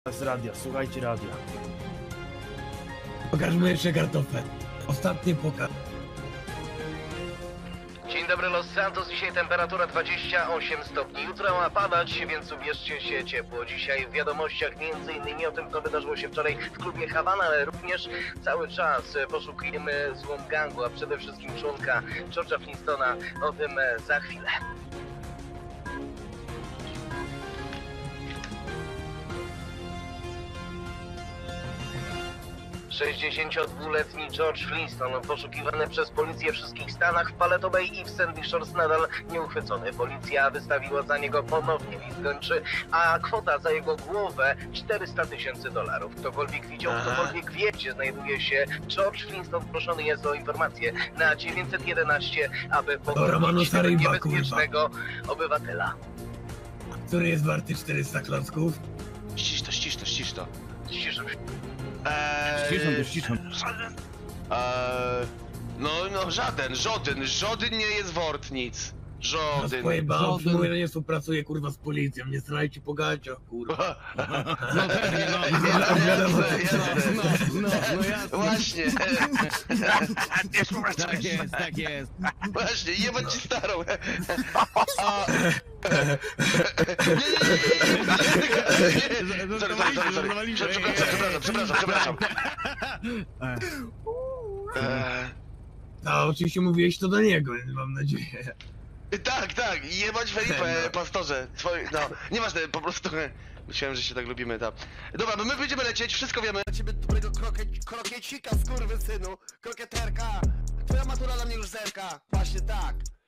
Z radia, słuchajcie radia. Pokaż mu jeszcze kartofle. Ostatni pokaż. Dzień dobry Los Santos, dzisiaj temperatura 28 stopni. Jutro ma padać, więc ubierzcie się ciepło. Dzisiaj w wiadomościach m.in. o tym, co wydarzyło się wczoraj w klubie Havana, ale również cały czas poszukujemy złom gangu, a przede wszystkim członka George'a Flintstona. O tym za chwilę. 62-letni George Flintstone, poszukiwany przez policję w wszystkich Stanach, w Paleto Bay i w Sandy Shores, nadal nieuchwycony. Policja wystawiła za niego ponownie list gończy, a kwota za jego głowę $400,000. Ktokolwiek widział, ktokolwiek wie, gdzie znajduje się George Flintstone, proszony jest o informację na 911, aby pogodzić tego niebezpiecznego obywatela. Który jest warty 400 klocków? Ścisz to. Ciszę. Ściszą. No żaden nie jest wart nic. Żaden. Mówię, że nie współpracuję kurwa z policją, nie strzelajcie po gaciach, kurwa. No pewnie, no jasne. Właśnie. Tak jest. Właśnie, jebać ci starą. Przepraszam. No, oczywiście mówiłeś to do niego, mam nadzieję. Tak, jebać Felipe, pastorze. No, nieważne, po prostu. Myślałem, że się tak lubimy, tak. Dobra, no my będziemy lecieć, wszystko wiemy. Dla ciebie dobrego krokiecika, skurwysynu, krokieterka. Twoja matura na mnie już zerka. Właśnie tak.